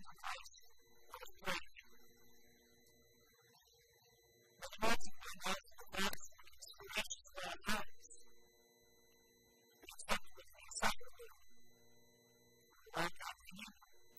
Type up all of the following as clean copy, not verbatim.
sacrifice was great. But the most important was the best inspiration for our lives. It's up to the sacrifice. Like that for you.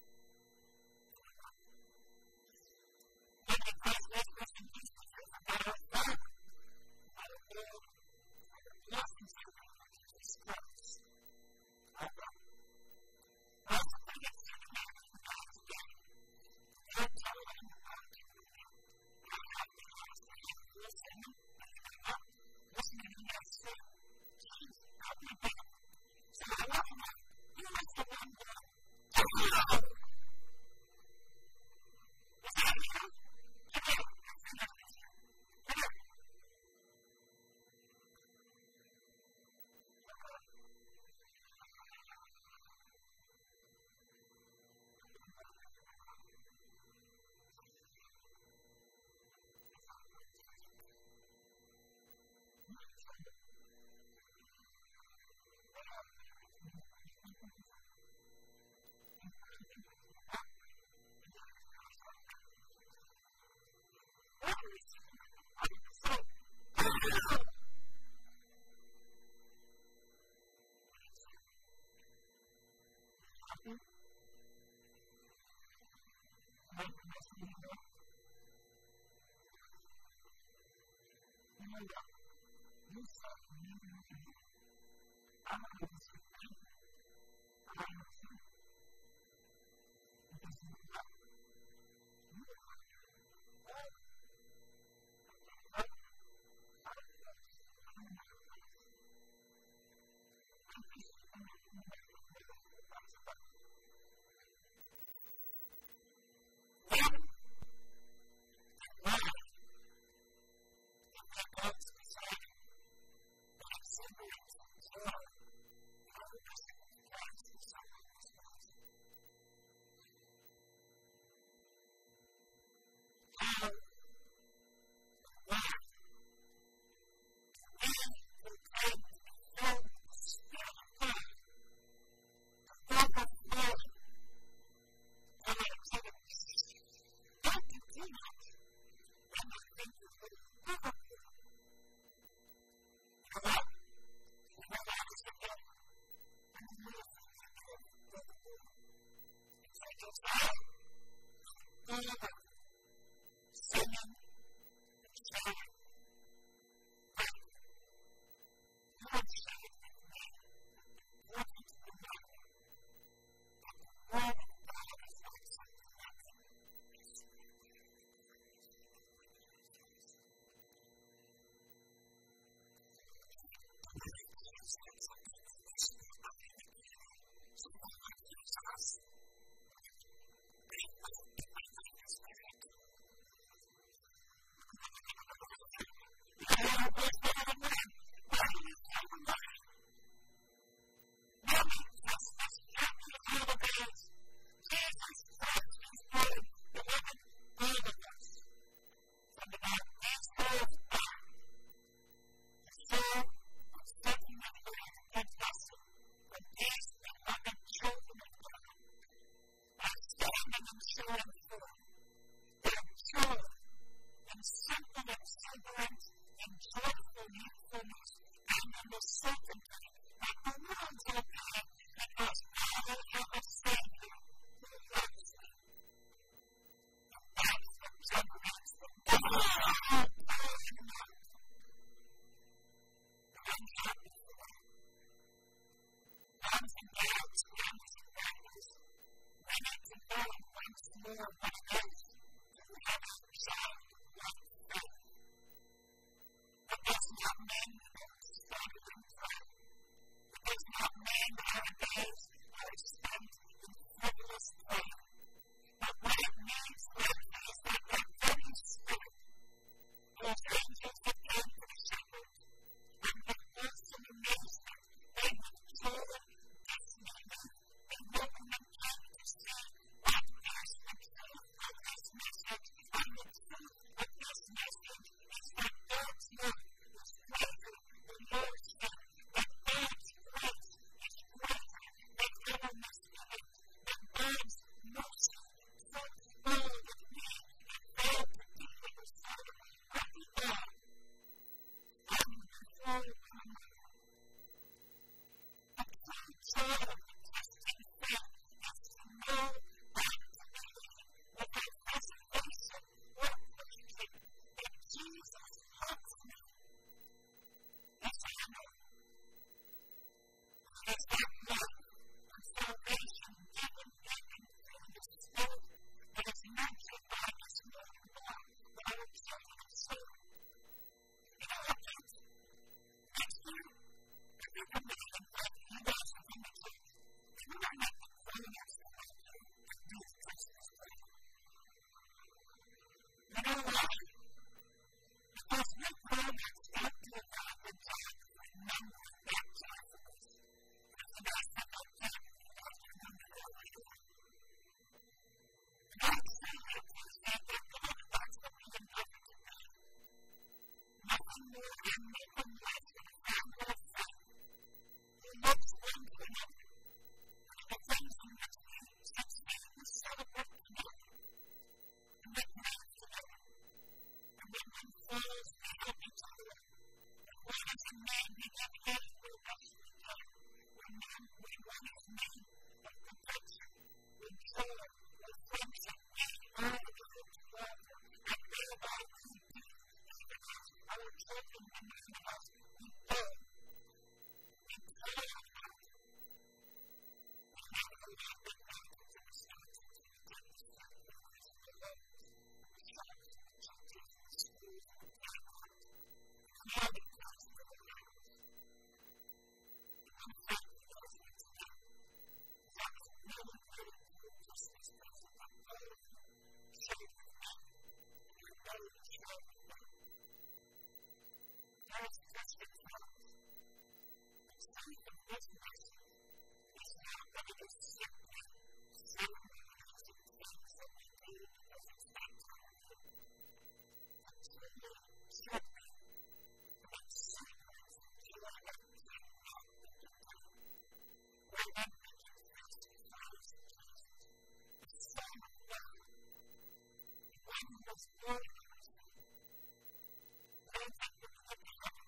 And the Christ was in Jesus about our Father, our Lord, our blessings to God, Jesus Christ. Our God. Also, I get to the man of God's day. Don't tell him about it. I have to ask for him to listen, and I'm not listening to my sin. Please, help me back. So I want to know, who was the one girl? Was that you? Come here. Come here. Is that love and salvation given through the Spirit that is nurtured by His Word and God, that I would say to the soul? In our case, next year, every committee can find you guys within the church. And we might not be calling us to help you to do Christmas prayer. You know why? Because we promised God to God the job of remembering that job for us. And I said that job for us to remember that we do. And I say that to say that God wants to be in heaven today. Nothing more and nothing less than a family of faith who loves one to another. And the things in which we succeed we celebrate together. And we pray together. And when one falls, we help each other. And when as a man we give aid for the rest of the time. When one is made of protection, with joy, with friendship, we are able to welcome. And thereby we do, even as our children remind us, we go. We pray on God. We have a lot of practice and responses to the goodness of the Lord and the Lord. We shall be churches and schools and families. And all the place for the Lord. And thank you for those things again. That is really good for Christmas present. I'm very shared with me. And I'm very shared with them. There is Christmas songs. And some of this message is not that it is simply ceremonializing things that we do because it's that time of year. It's really certainly about celebrating the joy that we have now in the time. Remembering Christ as Father of Jesus, the Son of God, the one who was born in our sin. Those that were put in heaven.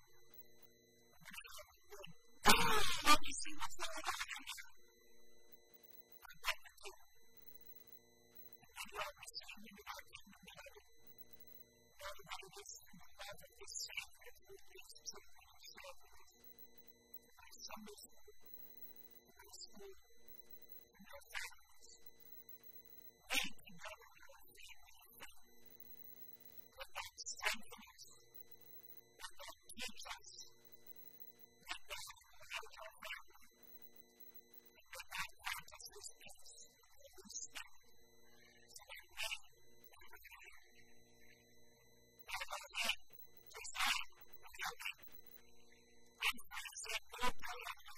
Let me see what's going on right now. I'm back to you. And you are receiving our kingdom in heaven. Know that it is in the love of His Savior who is children and share with us. In our Sunday school, in our school, in our families. We can know that we are a family of faith. Let that strengthen us. Let that teach us. Let that encourage our family. And let that practice His peace and His Spirit. So that we can prepare. All our way, just like we are. I'm going to say,